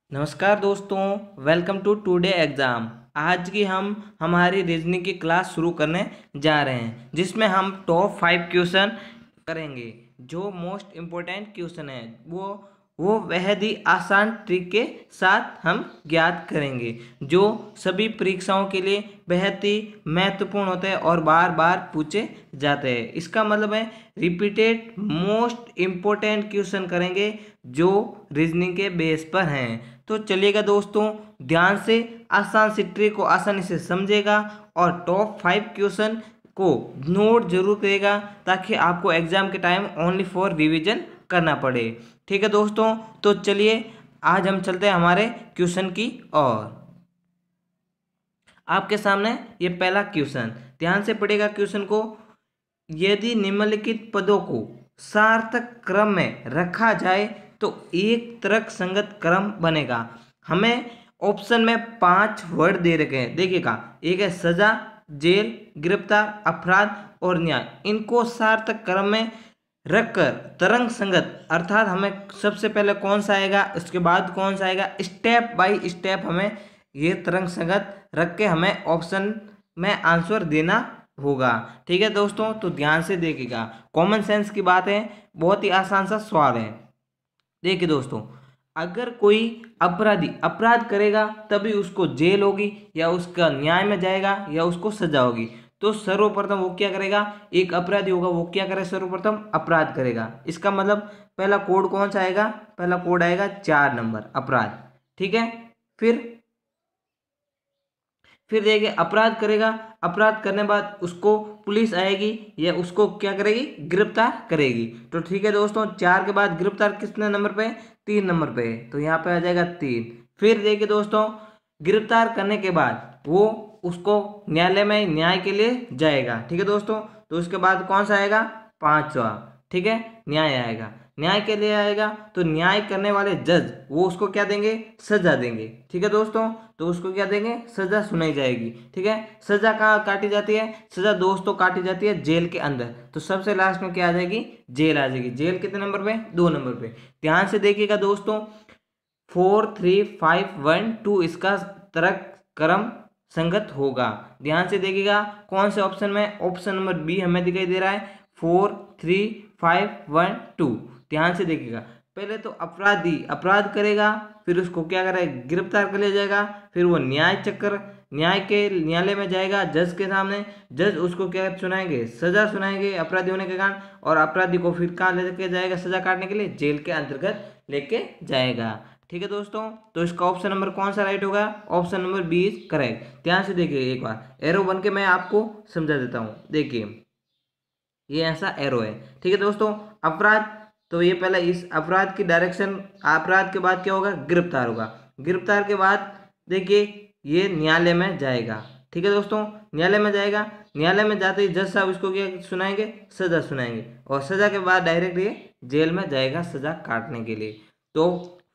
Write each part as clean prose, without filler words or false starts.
नमस्कार दोस्तों, welcome to today exam. आज की हम हमारी रीजनिंग की क्लास शुरू करने जा रहे हैं, जिसमें हम टॉप 5 क्वेश्चन करेंगे। जो मोस्ट इम्पोर्टेंट क्वेश्चन है वो बेहद ही आसान ट्रिक के साथ हम ज्ञात करेंगे, जो सभी परीक्षाओं के लिए बेहद ही महत्वपूर्ण होते हैं और बार बार पूछे जाते हैं। इसका मतलब है रिपीटेड मोस्ट इम्पोर्टेंट क्वेश्चन करेंगे जो रीजनिंग के बेस पर हैं। तो चलिएगा दोस्तों, ध्यान से आसान सी ट्रिक को आसानी से समझेगा और टॉप 5 क्वेश्चन को नोट जरूर करेगा, ताकि आपको एग्जाम के टाइम ओनली फॉर रिवीजन करना पड़े। ठीक है दोस्तों, तो चलिए आज हम चलते हैं हमारे क्वेश्चन की ओर। आपके सामने ये पहला क्वेश्चन, ध्यान से पढ़ेगा क्वेश्चन को। यदि निम्नलिखित पदों को सार्थक क्रम में रखा जाए तो एक तर्क संगत क्रम बनेगा। हमें ऑप्शन में 5 वर्ड दे रखे हैं, देखिएगा। एक है सजा, जेल, गिरफ्तार, अपराध और न्याय। इनको सार्थक क्रम में रखकर तरंग संगत, अर्थात हमें सबसे पहले कौन सा आएगा, उसके बाद कौन सा आएगा, स्टेप बाय स्टेप हमें ये तरंग संगत रख के हमें ऑप्शन में आंसर देना होगा। ठीक है दोस्तों, तो ध्यान से देखिएगा, कॉमन सेंस की बात है, बहुत ही आसान सा सवाल है। देखिए दोस्तों, अगर कोई अपराधी अपराध करेगा तभी उसको जेल होगी, या उसका न्याय में जाएगा, या उसको सजा होगी। तो सर्वप्रथम वो क्या करेगा, एक अपराधी होगा, वो क्या करेगा, सर्वप्रथम अपराध करेगा। इसका मतलब पहला कोड कौन सा आएगा, पहला कोड आएगा 4 नंबर, अपराध। ठीक है, फिर देखिए अपराध करेगा, अपराध करने बाद उसको पुलिस आएगी या उसको क्या करेगी, गिरफ्तार करेगी। तो ठीक है दोस्तों, 4 के बाद गिरफ्तार कितने नंबर पे, 3 नंबर पे, तो यहाँ पे आ जाएगा 3। फिर देखिए दोस्तों, गिरफ्तार करने के बाद वो उसको न्यायालय में न्याय के लिए जाएगा। ठीक है दोस्तों, तो उसके बाद कौन सा आएगा, 5वां, ठीक है, न्याय आएगा। न्याय के लिए आएगा तो न्याय करने वाले जज वो उसको क्या देंगे, सजा देंगे। ठीक है दोस्तों, तो उसको क्या देंगे, सजा सुनाई जाएगी। ठीक है, सजा कहाँ काटी जाती है, सजा दोस्तों काटी जाती है जेल के अंदर। तो सबसे लास्ट में क्या आ जाएगी, जेल आ जाएगी। जेल कितने नंबर पे, 2 नंबर पे। ध्यान से देखिएगा दोस्तों, 4 3 5 1 2 इसका तर्क क्रम संगत होगा। ध्यान से देखिएगा कौन से ऑप्शन में, ऑप्शन नंबर बी हमें दिखाई दे रहा है, 4 3 5 1 2। ध्यान से देखिएगा, पहले तो अपराधी अपराध करेगा, फिर उसको क्या करेगा, गिरफ्तार कर लिया जाएगा, फिर वो न्यायालय में जाएगा, जज के सामने। जज उसको क्या सुनाएंगे, सजा सुनाएंगे अपराधी होने के कारण, और अपराधी को फिर कहाँ लेके जाएगा सजा काटने के लिए, जेल के अंतर्गत लेके जाएगा। ठीक है दोस्तों, तो इसका ऑप्शन नंबर कौन सा राइट होगा, option number B is correct. ध्यान से देखिए, एक बार एरो बन के मैं आपको समझा देता हूँ। देखिए ये ऐसा एरो है। ठीक है दोस्तों, अपराध, तो ये पहले इस अपराध की डायरेक्शन, अपराध के बाद क्या होगा, गिरफ्तार होगा। गिरफ्तार के बाद देखिए ये न्यायालय में जाएगा। ठीक है दोस्तों, न्यायालय में जाएगा, न्यायालय में जाते ही जज साहब इसको क्या सुनाएंगे, सजा सुनाएंगे, और सजा के बाद डायरेक्ट ये जेल में जाएगा सजा काटने के लिए। तो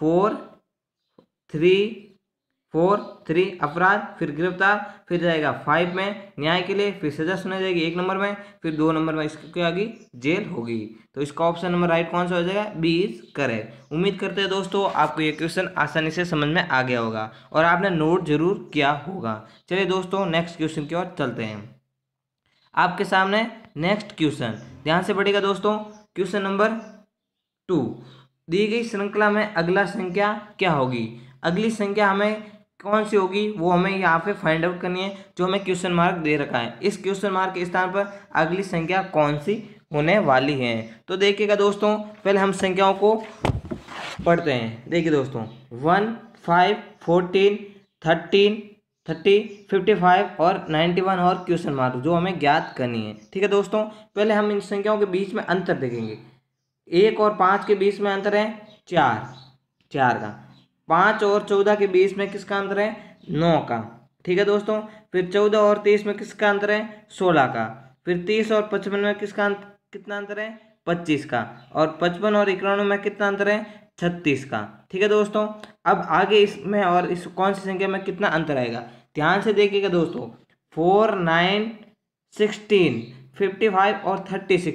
4 3 अपराध, फिर गिरफ्तार, फिर जाएगा 5 में न्याय के लिए, फिर सजा सुनाई जाएगी 1 नंबर में, फिर 2 नंबर में इसकी क्या होगी, जेल होगी। तो इसका ऑप्शन नंबर राइट कौन सा हो जाएगा, बी इज करेक्ट। उम्मीद करते हैं दोस्तों आपको ये क्वेश्चन आसानी से समझ में आ गया होगा और आपने नोट जरूर किया होगा। चलिए दोस्तों नेक्स्ट क्वेश्चन की ओर चलते हैं। आपके सामने नेक्स्ट क्वेश्चन, ध्यान से पढ़िएगा दोस्तों। क्वेश्चन नंबर 2, दी गई श्रृंखला में अगला संख्या क्या होगी। अगली संख्या हमें कौन सी होगी वो हमें यहाँ पे फाइंड आउट करनी है, जो हमें क्वेश्चन मार्क दे रखा है। इस क्वेश्चन मार्क के स्थान पर अगली संख्या कौन सी होने वाली है। तो देखिएगा दोस्तों, पहले हम संख्याओं को पढ़ते हैं। देखिए दोस्तों, 1 5 14 13 30 55 और 91 और क्वेश्चन मार्क जो हमें ज्ञात करनी है। ठीक है दोस्तों, पहले हम इन संख्याओं के बीच में अंतर देखेंगे। 1 और 5 के बीच में अंतर है 4 का। 5 और 14 के बीच में किसका अंतर है, 9 का। ठीक है दोस्तों, फिर 14 और 30 में किसका अंतर है, 16 का। फिर 30 और 55 में कितना अंतर है, 25 का। और 55 और 91 में कितना अंतर है, 36 का। ठीक है दोस्तों, अब आगे इसमें और इस कौन सी संख्या में कितना अंतर आएगा, ध्यान से देखिएगा दोस्तों। 4 9 16 55 और 36 है।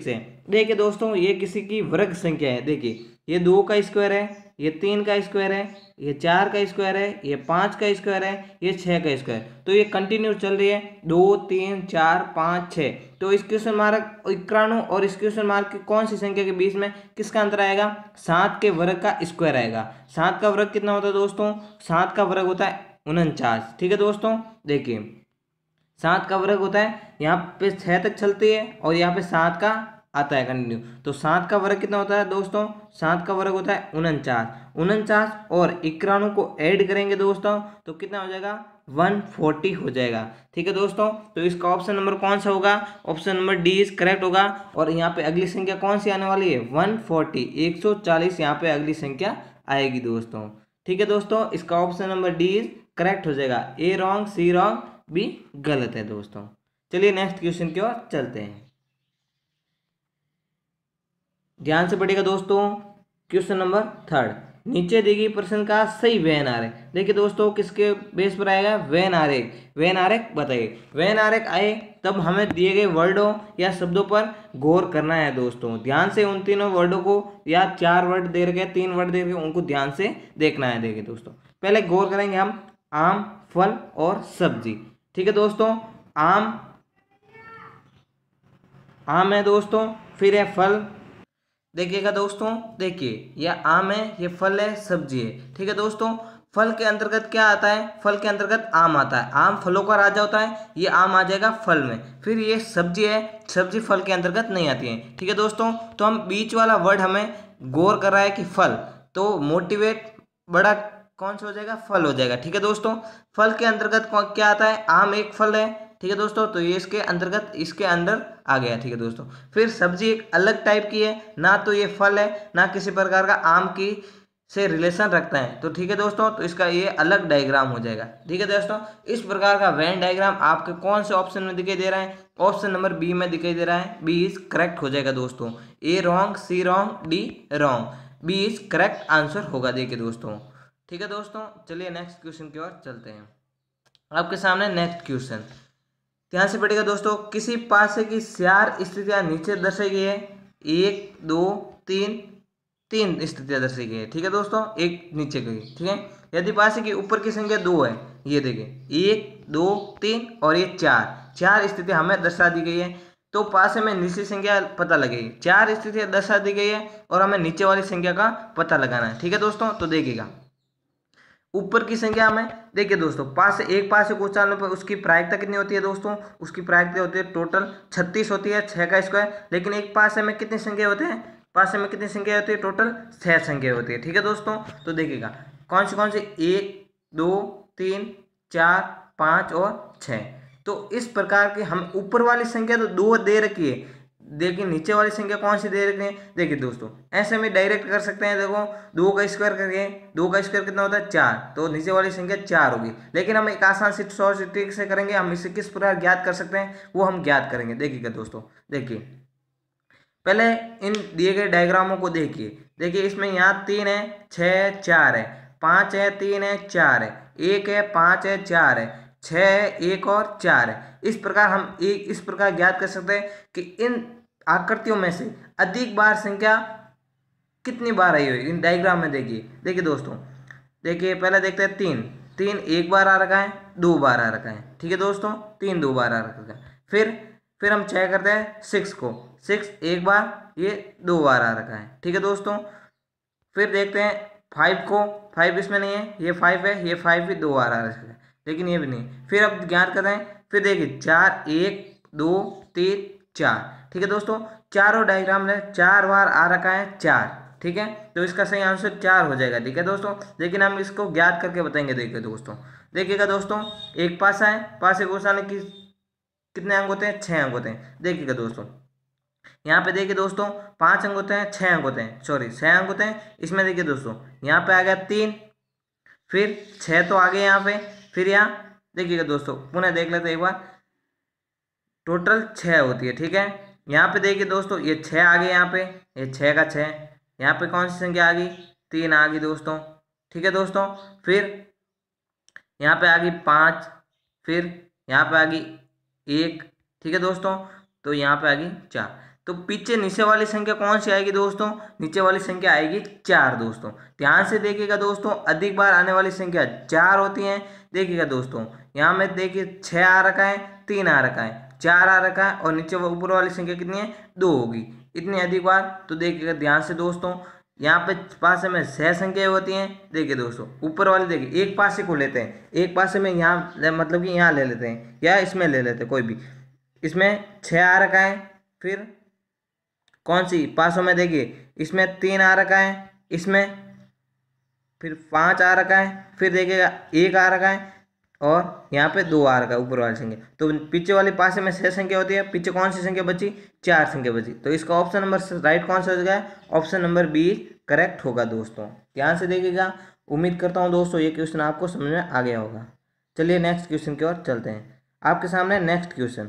देखिए दोस्तों, ये किसी की वर्ग संख्या है। देखिए ये 2 का स्क्वायर है, ये 3 का स्क्वायर है, ये 4 का स्क्वायर है, ये 5 का स्क्वायर है, ये 6 का स्क्वायर। तो ये कंटिन्यू चल रही है 2 3 4 5 6। तो इस क्वेश्चन मार्क 91 और इस क्वेश्चन मार्क की कौन सी संख्या के बीच में किसका अंतर आएगा? 7 के वर्ग का स्क्वायर आएगा। 7 का वर्ग कितना होता है दोस्तों? 7 का वर्ग होता है 49। ठीक है दोस्तों, देखिए 7 का वर्ग होता है, यहाँ पे 6 तक चलती है और यहाँ पे 7 का आता है कंटिन्यू। तो 7 का वर्ग कितना होता है दोस्तों? 7 का वर्ग होता है 49। 49 और 91 को ऐड करेंगे दोस्तों तो कितना हो जाएगा? 140 हो जाएगा। ठीक है दोस्तों, तो इसका ऑप्शन नंबर कौन सा होगा? Option number D is correct होगा। और यहाँ पे अगली संख्या कौन सी आने वाली है? 140, 140 यहाँ पे अगली संख्या आएगी दोस्तों। ठीक है दोस्तों, इसका option number D is correct हो जाएगा। ए रॉन्ग, सी रॉन्ग, भी गलत है दोस्तों। चलिए नेक्स्ट क्वेश्चन की ओर चलते हैं। ध्यान से पढ़िएगा दोस्तों। क्वेश्चन नंबर 3, नीचे दी गई प्रश्न का सही वेन आरेख। देखिए दोस्तों, किसके बेस पर आएगा? वेन आरेख। वेन आरेख बताइए। वेन आरेख आए तब हमें दिए गए वर्डों या शब्दों पर गौर करना है दोस्तों। ध्यान से उन तीनों वर्डों को, या 4 वर्ड दे रखे, 3 वर्ड दे रखे, उनको ध्यान से देखना है। देखिए दोस्तों, पहले गौर करेंगे हम आम, फल और सब्जी। ठीक है दोस्तों, आम है दोस्तों, फिर है फल। देखिएगा दोस्तों, देखिए यह आम है, ये फल है, सब्जी है। ठीक है दोस्तों, फल के अंतर्गत क्या आता है? फल के अंतर्गत आम आता है। आम फलों का राजा होता है, ये आम आ जाएगा फल में। फिर ये सब्जी है, सब्जी फल के अंतर्गत नहीं आती है। ठीक है दोस्तों, तो हम बीच वाला वर्ड हमें गौर कर रहा है कि फल, तो मोटिवेट बड़ा कौन सा हो जाएगा? फल हो जाएगा। ठीक है दोस्तों, फल के अंतर्गत क्या आता है? आम एक फल है। ठीक है दोस्तों, तो ये इसके अंतर्गत, इसके अंदर आ गया। ठीक है दोस्तों, फिर सब्जी एक अलग टाइप की है, ना तो ये फल है, ना किसी प्रकार का आम की से रिलेशन रखता है। तो ठीक है दोस्तों, तो इसका ये अलग डायग्राम हो जाएगा। ठीक है दोस्तों, इस प्रकार का वेन डायग्राम आपके कौन से ऑप्शन में दिखाई दे रहा है? ऑप्शन नंबर बी में दिखाई दे रहा है। बी इज करेक्ट हो जाएगा दोस्तों। A wrong, C wrong, D wrong, B is correct answer होगा। देखिए दोस्तों, ठीक है दोस्तों, चलिए नेक्स्ट क्वेश्चन की ओर चलते हैं। आपके सामने नेक्स्ट क्वेश्चन, ध्यान से पढ़िएगा दोस्तों। किसी पासे की 4 स्थितियां नीचे दर्शाई गई है। 1 2 3, 3 स्थितियां दर्शाई गई है। ठीक है दोस्तों, एक नीचे गई। ठीक है, यदि पासे की ऊपर की संख्या 2 है, ये देखिए 1 2 3 और ये 4 स्थितियां हमें दर्शा दी गई है। तो पासे में नीचे संख्या पता लगेगी। 4 स्थितियां दर्शा दी गई है और हमें नीचे वाली संख्या का पता लगाना है। ठीक है दोस्तों, तो देखिएगा ऊपर की संख्या में, देखिए दोस्तों, एक पासे को उचालने पर उसकी प्रायिकता कितनी होती है दोस्तों? उसकी प्रायिकता होती है टोटल 36 होती है, 6 का स्क्वायर। लेकिन एक पासे में कितनी संख्या होते हैं? पासे में कितनी संख्या होती है? टोटल 6 संख्या होती है। ठीक है दोस्तों, तो देखिएगा कौन सी 1 2 3 4 5 और 6। तो इस प्रकार के हम ऊपर वाली संख्या तो 2 दे रखी है, देखिए नीचे वाली संख्या कौन सी दे रखी है? देखिए दोस्तों, ऐसे में डायरेक्ट कर सकते हैं। देखो 2 का स्क्वायर करके, 2 का स्क्वायर कितना होता है? 4, तो नीचे वाली संख्या 4 होगी। लेकिन हम एक आसान सी शॉर्ट ट्रिक से करेंगे। हम इसे किस प्रकार ज्ञात कर सकते हैं, वो हम ज्ञात करेंगे। देखिएगा दोस्तों, देखिए पहले इन दिए गए डायग्रामों को देखिए। देखिए इसमें यहाँ 3 है, 6 4 है, 5 है, 3 है, 4 है, 1 है, 5 है, 4 है, 6 है, 1 और 4 है। इस प्रकार हम इस प्रकार ज्ञात कर सकते हैं कि इन आकृतियों में से अधिक बार संख्या कितनी बार आई हुई इन डायग्राम में। देखिए दोस्तों, देखिए पहले देखते हैं 3 1 बार आ रखा है, 2 बार आ रखा है। ठीक है दोस्तों, 3 2 बार आ रखा है। फिर हम 6 करते हैं 6 को, 6 1 बार, ये 2 बार आ रखा है। ठीक है दोस्तों, फिर देखते हैं 5 को, 5 इसमें नहीं है, ये 5 है, ये 5 भी 2 बार आ रखा है, लेकिन ये भी नहीं। फिर अब ज्ञात करते हैं, फिर देखिए 4 1 2 3 4। ठीक है दोस्तों, चारों डायग्राम में 4 बार आ रखा है 4। ठीक है, तो इसका सही आंसर 4 हो जाएगा। ठीक है दोस्तों, लेकिन हम इसको ज्ञात करके बताएंगे। देखिए दोस्तों, देखिएगा दोस्तों, एक पासा है, पासे को उठाने की कितने अंक होते हैं? 6 अंक होते हैं। देखिएगा दोस्तों, यहाँ पे देखिए दोस्तों 5 अंक होते हैं, 6 अंक होते हैं, सॉरी 6 अंक होते हैं। इसमें देखिए दोस्तों, यहाँ पे आ गया 3, फिर 6 तो आ गए यहाँ पे, फिर यहाँ देखिएगा दोस्तों, पुनः देख लेते हैं एक बार, टोटल 6 होती है। ठीक है, यहाँ पे देखिए दोस्तों, ये 6 आ गए यहाँ पे, ये 6 का 6। यहाँ पे कौन सी संख्या आ गई? 3 आ गई दोस्तों। ठीक है दोस्तों, फिर यहाँ पे आ गई 5, फिर यहाँ पे आ गई 1। ठीक है दोस्तों, तो यहाँ पे आ गई 4। तो पीछे नीचे वाली संख्या कौन सी आएगी दोस्तों? नीचे वाली संख्या आएगी 4 दोस्तों। ध्यान से देखिएगा दोस्तों, अधिक बार आने वाली संख्या 4 होती है। देखिएगा दोस्तों, यहाँ में देखिए 6 आ रखा है, 3 आ रखा है, 4 आ रखा है और नीचे ऊपर वाली संख्या कितनी है? 2 होगी। इतनी अधिक बार। तो देखिएगा ध्यान से दोस्तों, यहाँ पे पासे में 6 संख्याएं होती हैं। देखिए दोस्तों, ऊपर वाली देखिए, एक पासे को लेते हैं, एक पासे में यहाँ मतलब कि यहाँ ले लेते हैं या इसमें ले लेते हैं, कोई भी। इसमें 6 आ रखा है, फिर कौन सी पासों में देखिए, इसमें 3 आ रखा है, इसमें फिर 5 आ रखा है, फिर देखिएगा 1 आ रखा है और यहाँ पे 2 आ रखा है ऊपर वाली संख्या। तो पीछे वाले पासे में 6 संख्या होती है, पीछे कौन सी संख्या बची? 4 संख्या बची। तो इसका ऑप्शन नंबर राइट कौन सा हो जाएगा? ऑप्शन नंबर बी करेक्ट होगा दोस्तों। ध्यान से देखिएगा। उम्मीद करता हूँ दोस्तों ये क्वेश्चन आपको समझ में आ गया होगा। चलिए नेक्स्ट क्वेश्चन की ओर चलते हैं। आपके सामने नेक्स्ट क्वेश्चन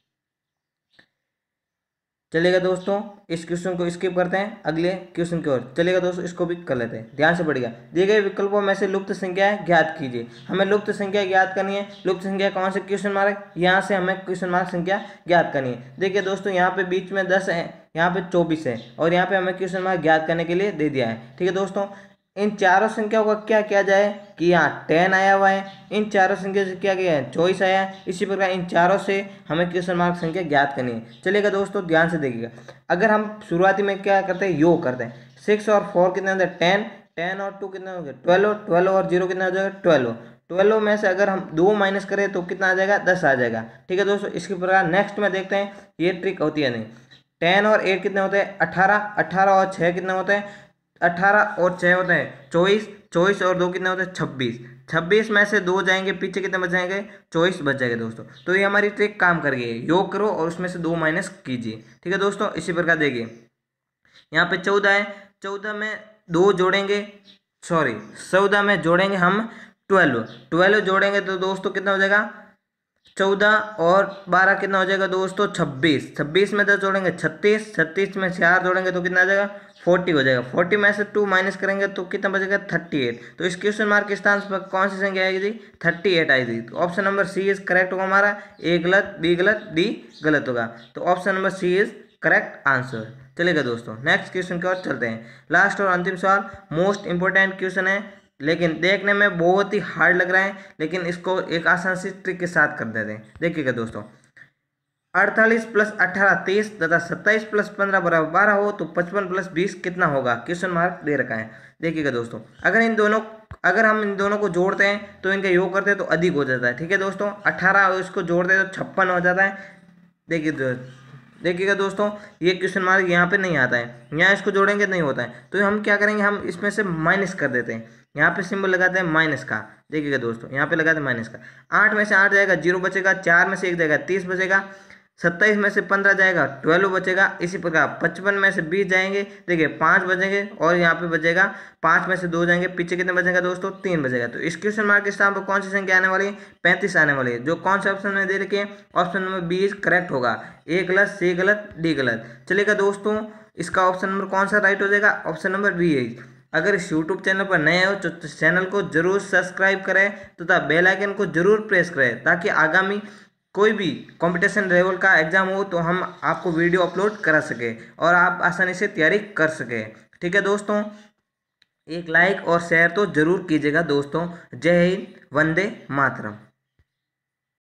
चलेगा दोस्तों। इस क्वेश्चन को स्किप करते हैं, अगले क्वेश्चन की ओर चलेगा दोस्तों। इसको भी कर लेते हैं, ध्यान से पढ़िएगा। दिए गए विकल्पों में से लुप्त संख्याएं ज्ञात कीजिए। हमें लुप्त संख्या ज्ञात करनी है। लुप्त संख्या कौन से? क्वेश्चन मार्क, यहाँ से हमें क्वेश्चन मार्क संख्या ज्ञात करनी है। देखिए दोस्तों, यहाँ पे बीच में 10 है, यहाँ पे 24 है और यहाँ पे हमें क्वेश्चन मार्क ज्ञात करने के लिए दे दिया है। ठीक है दोस्तों, इन चारों संख्याओं का क्या किया जाए कि यहाँ 10 आया हुआ है, इन चारों संख्या से क्या किया है? 24 आया है। इसी प्रकार इन चारों से हमें क्वेश्चन मार्क संख्या ज्ञात करनी है। चलेगा दोस्तों, ध्यान से देखिएगा। अगर हम शुरुआती में क्या करते हैं? योग करते हैं। 6 और 4 कितने होते हैं? 10, 10 और 2 कितने हो गए? 12, 12 और 0 कितना हो जाएगा? 12, 12 में से अगर हम 2 माइनस करें तो कितना आ जाएगा? 10 आ जाएगा। ठीक है दोस्तों, इसके प्रकार नेक्स्ट में देखते हैं, ये ट्रिक होती है नहीं। 10 और 8 कितने होते हैं? 18, 18 और 6 कितने होते हैं? 18 और 6 होते हैं 24, 24 और 2 कितने होते हैं? 26, 26 में से 2 जाएंगे, पीछे कितने बच जाएंगे? 24 बच जाएंगे दोस्तों। तो ये हमारी ट्रिक काम कर गई है। योग करो और उसमें से 2 माइनस कीजिए। ठीक है दोस्तों, इसी प्रकार देखिए, यहाँ पे 14 है, 14 में 2 जोड़ेंगे, 14 में जोड़ेंगे हम 12, 12 जोड़ेंगे तो दोस्तों कितना हो जाएगा? 14 और 12 कितना हो जाएगा दोस्तों? 26, 26 में 10 जोड़ेंगे 36, 36 में 4 जोड़ेंगे तो कितना आ जाएगा? 40 हो जाएगा। 40 में से 2 माइनस करेंगे तो कितना बचेगा? 38। तो इस क्वेश्चन मार्क के स्थान पर कौन सी संख्या आएगी? 38 आएगी। तो option number C is correct होगा हमारा। ए गलत, बी गलत, डी गलत होगा। तो option number C is correct answer. चलेगा दोस्तों, नेक्स्ट क्वेश्चन की ओर चलते हैं। लास्ट और अंतिम सवाल मोस्ट इंपोर्टेंट क्वेश्चन है, लेकिन देखने में बहुत ही हार्ड लग रहा है, लेकिन इसको एक आसान सी ट्रिक के साथ कर देते हैं। देखिएगा दोस्तों, 48 प्लस 18 30 तथा 27 प्लस 15 बराबर 12 हो तो 55 प्लस 20 कितना होगा? क्वेश्चन मार्क दे रखा है। देखिएगा दोस्तों, अगर हम इन दोनों को जोड़ते हैं तो इनका योग करते हैं तो अधिक हो जाता है। ठीक है दोस्तों, 18 और इसको जोड़ते हैं तो 56 हो जाता है। देखिएगा दोस्तों, ये क्वेश्चन मार्क यहाँ पे नहीं आता है, यहाँ इसको जोड़ेंगे नहीं होता है। तो हम क्या करेंगे? हम इसमें से माइनस कर देते हैं। यहाँ पे सिंबल लगाते हैं माइनस का। देखिएगा दोस्तों, यहाँ पे लगाते हैं माइनस का। 8 में से 8 जाएगा 0 बचेगा, 4 में से 1 जाएगा 30 बचेगा, 27 में से 15 जाएगा 12 बचेगा। इसी प्रकार 55 में से 20 जाएंगे, देखिए 5 बचेंगे और यहाँ पे बचेगा 5 में से 2 जाएंगे, पीछे कितने बचेगा दोस्तों? 3 बचेगा। तो इस क्वेश्चन मार्क के स्थान पर कौन सी संख्या आने वाली है? 35 आने वाली है। जो कौन से ऑप्शन में दे रखे हैं? Option number B is correct होगा। ए गलत, सी गलत, डी गलत। चलेगा दोस्तों, इसका ऑप्शन नंबर कौन सा राइट हो जाएगा? ऑप्शन नंबर बी है। अगर इस यूट्यूब चैनल पर नए हो तो चैनल को जरूर सब्सक्राइब करें तथा बेल आइकन को जरूर प्रेस करें, ताकि आगामी कोई भी कंपटीशन लेवल का एग्जाम हो तो हम आपको वीडियो अपलोड करा सके और आप आसानी से तैयारी कर सके। ठीक है दोस्तों, एक लाइक और शेयर तो जरूर कीजिएगा दोस्तों। जय हिंद, वंदे मातरम।